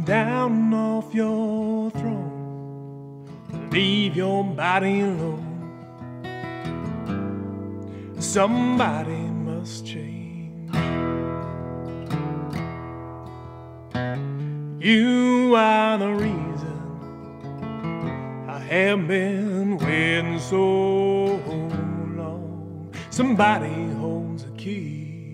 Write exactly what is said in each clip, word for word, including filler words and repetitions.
down off your throne, leave your body alone. Somebody must change. You are the reason I have been waiting so long. Somebody holds a key.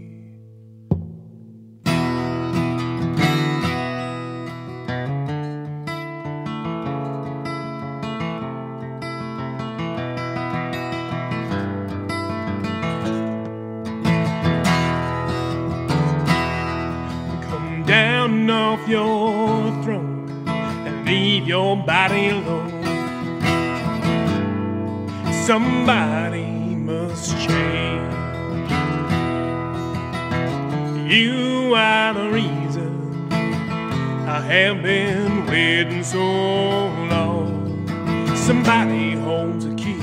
Down off your throne and leave your body alone. Somebody must change. You are the reason I have been waiting so long. Somebody holds a key,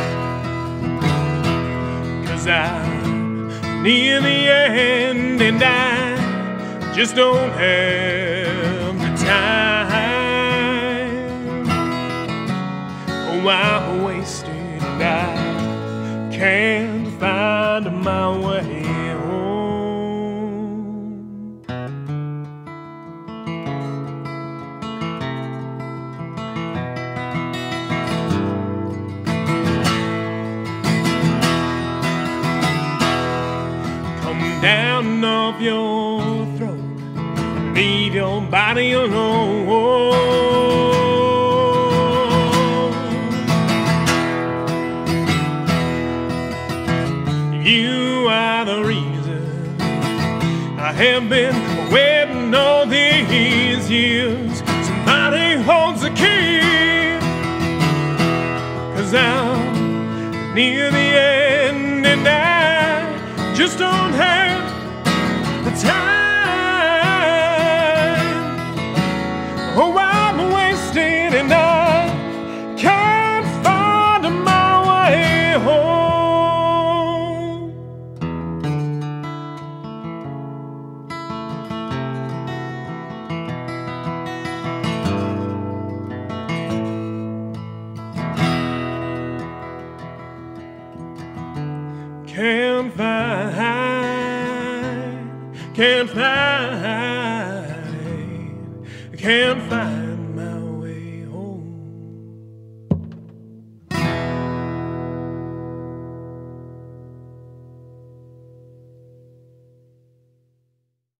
'cause I'm near the end and I just don't have the time. Oh, I'm wasted and I can't find my way home. Come down off your throne, leave your body alone. You are the reason I have been waiting all these years. Somebody holds the key, 'cause I'm near the end and I just don't have the time. Oh, I'm wasted and I can't find my way home. Can't find, can't find, can't find